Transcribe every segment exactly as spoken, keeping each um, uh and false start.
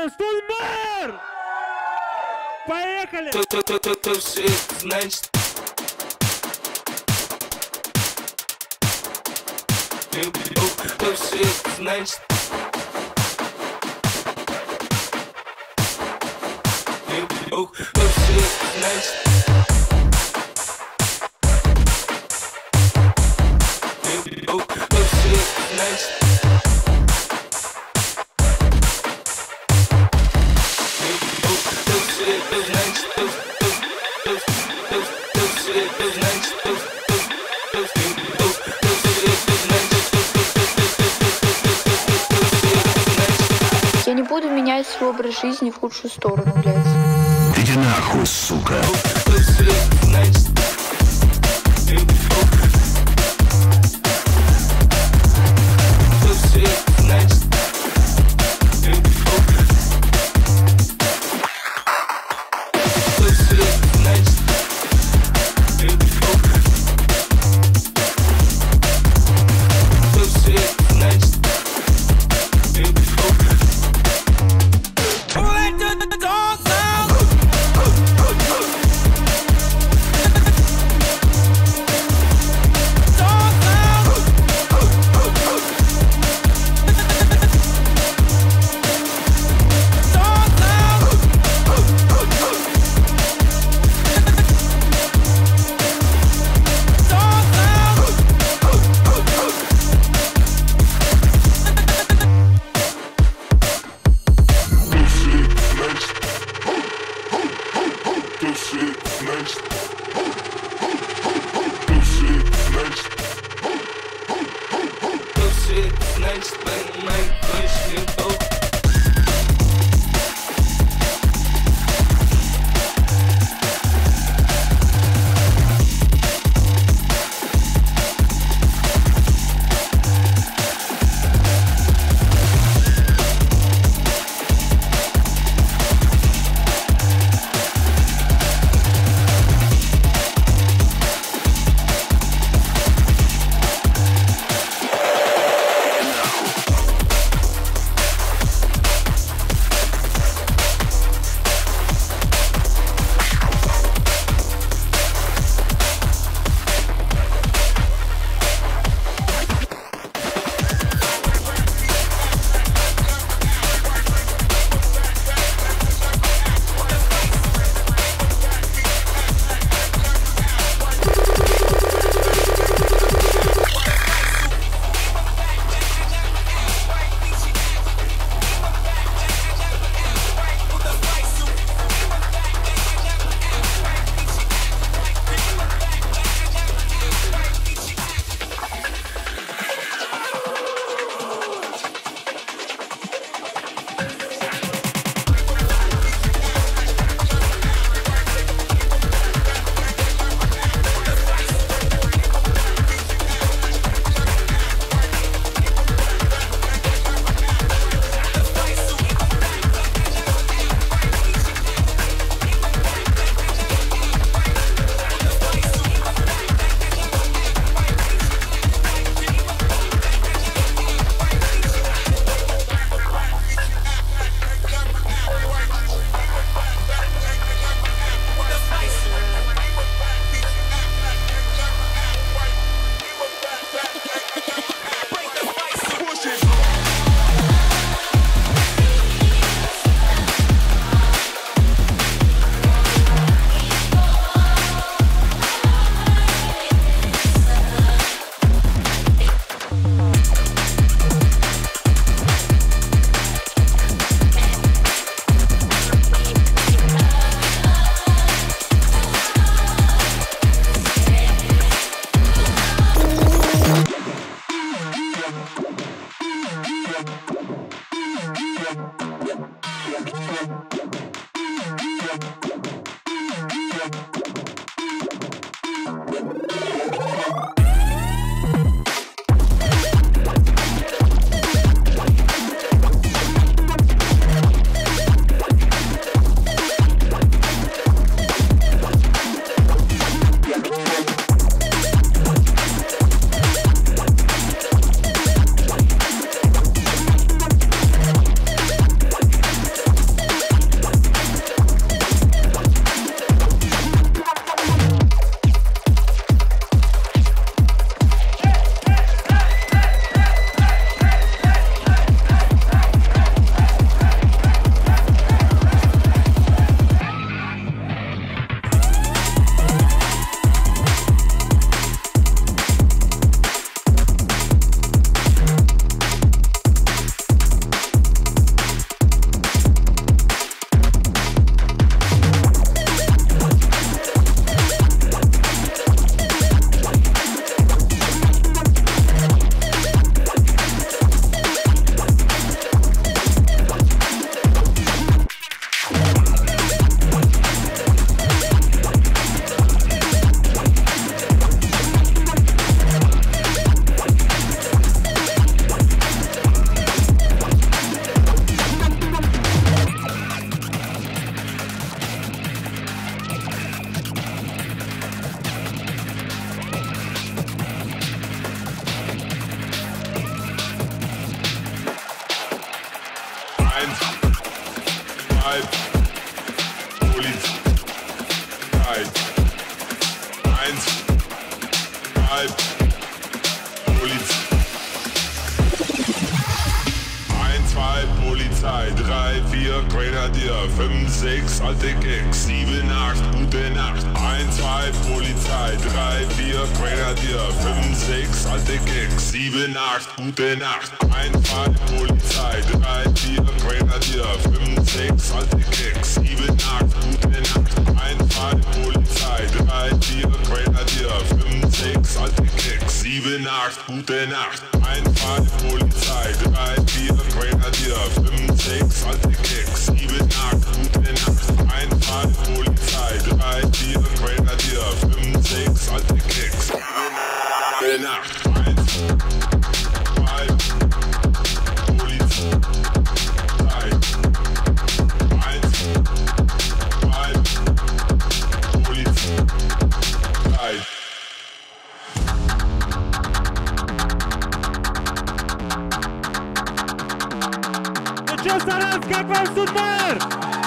Стульмар! Поехали! Значит, значит, oh, shit, nice. Oh, shit, nice. Oh, shit, those nice. Those, those, those, those, those shit, those nice. Those, those, those, those, those, those shit, those nice. Я не буду менять свой образ жизни в худшую сторону, блядь. Иди нахуй, сука. drei, eins, halb, Polizei. eins, zwei, Polizei, drei, vier, Grenadier, fünf, sechs, alte Gags, sieben, acht, gute Nacht. eins, zwei, Polizei, drei, vier, Grenadier, fünf, sechs, alte Gags, sieben, acht, gute Nacht. eins, zwei, Polizei, drei, vier, Grenadier, fünf, sechs, alte Gags, sieben, acht, gute Nacht. eins, zwei, Polizei, drei, vier, Grenadier, fünf, sechs, alte Gags, sieben, acht, gute Nacht. eins, zwei, Polizei, drei, vier, Grenadier, fünf, sechs, alte Gags, sieben, acht, gute Nacht. eins, zwei, Polizei, drei, vier, Grenadier, fünf, sechs, alte Gags, gute Nacht. eins, zwei, Polizei, eins, zwei, Polizei, drei. Саранска, Супер!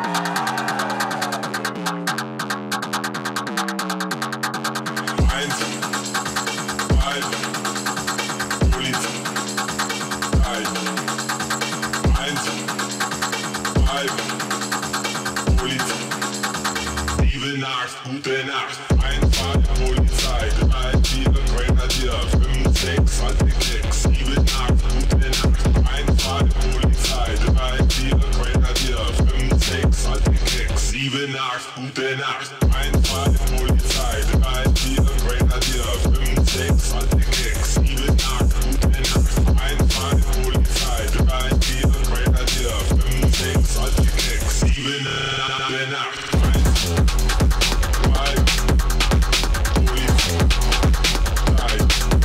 eins, zwei, Polizei, drei, eins, zwei, Polizei, sieben, acht, gute Nacht. eins, zwei, Polizei, drei, vier, Grenadier, fünf, sechs, alte Gags, sieben, acht, gute Nacht. eins, zwei, Polizei, drei, vier, Grenadier, fünf, sechs, alte Gags, sieben, acht, gute Nacht. eins, zwei, Polizei, drei, vier, Grenadier, fünf, sechs, alte Gags, sieben, acht, gute Nacht. eins, zwei, Polizei, drei, vier, Grenadier, fünf, sechs, alte Gags, sieben, acht, gute Nacht. eins, zwei, Polizei, drei,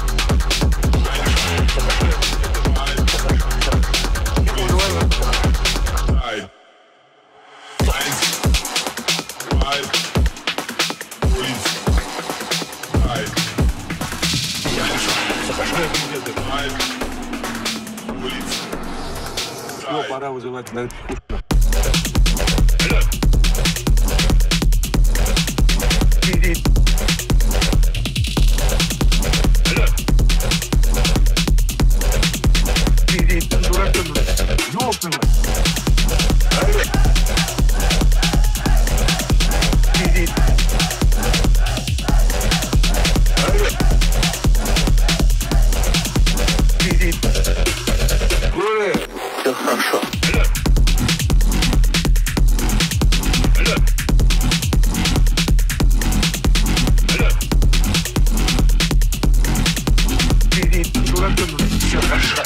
Все, пора вызывать на Все хорошо. Все хорошо.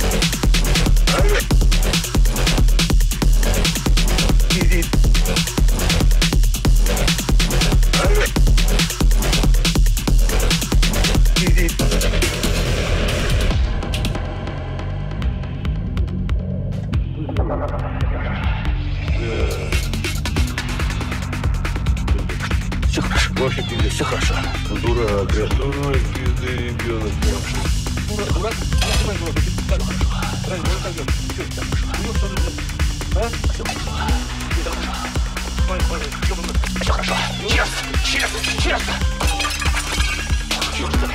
Все хорошо. Вообще пиздец, все хорошо. Дурак, дурак, пизды, ребенок. Дурак, дурак. Все хорошо. Честно, честно, честно. Честно.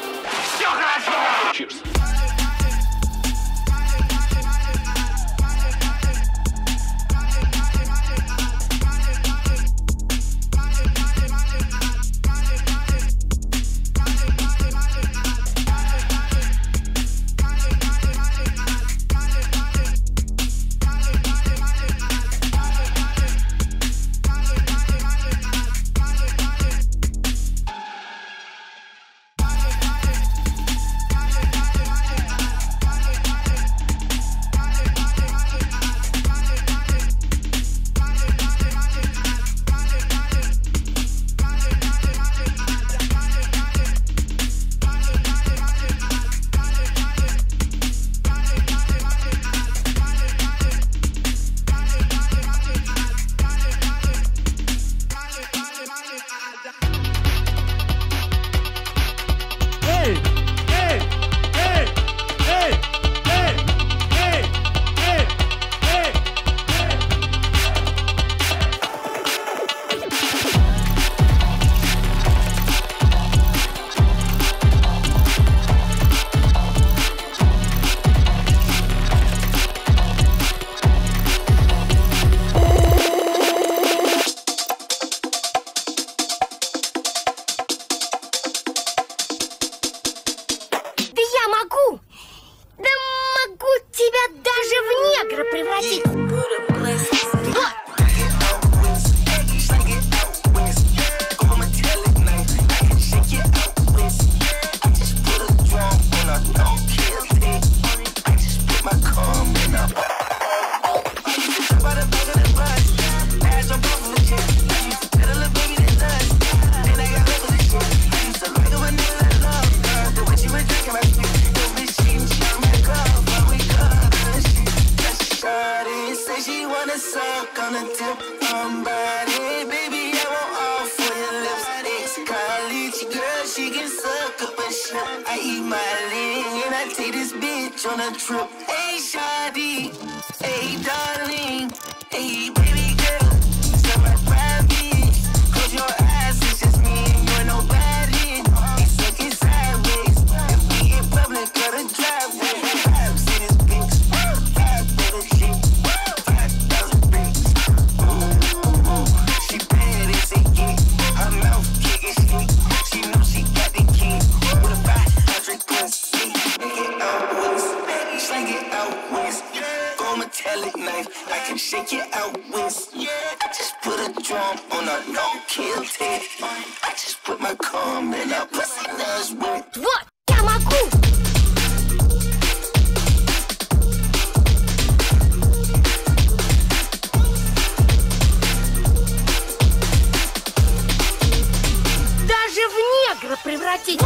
Cheers. suck on the tip. Somebody, baby, I want all for your lips. Ex-college girl, she can suck up a shit. I eat my leg and I take this bitch on a trip. Hey, shawty, hey, darling, hey, baby girl, suck my private. Close your eyes, it's just me and you and nobody. They suck it sideways. If we in public, got a driveway. Five cities, bitch. Five for the shit. Five thousand bricks. Ooh, ooh, she bad as it get. Her mouth kicking shit. She know she got the key. With a five hundred pussy. Make it out west. Slang it out west. Go metallic knife. I can shake it out west. I just put a drum on a no-kill tape. I just put my comb in a pussy nose with. Вот, я могу! Даже в негра превратить!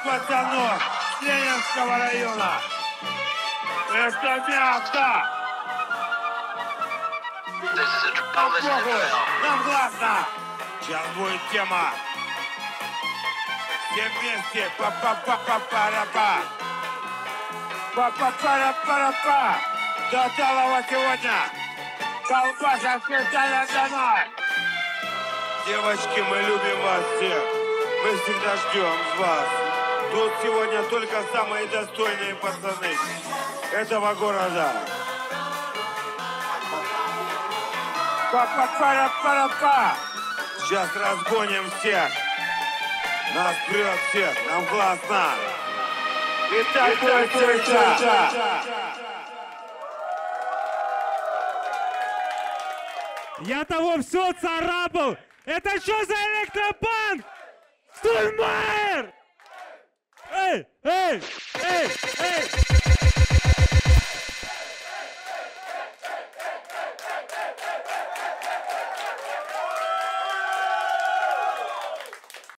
пацанов с Ленинского района. Это мясо. Похуй, нам гласно. Сейчас будет тема. Все вместе. Па-па-па-па-па-ра-па. Па-па-па-ра-па-ра-па. До талого сегодня. Колбаса специально для нас. Девочки, мы любим вас всех. Мы всегда ждем вас. Тут сегодня только самые достойные пацаны этого города. Па-па-па-ра-па-ра-па. Сейчас разгоним всех. Нас прет всех. Нам классно. Итак, будет встреча. Я того все царапал! Это что за электропанк? Стульмайер! Эй, эй!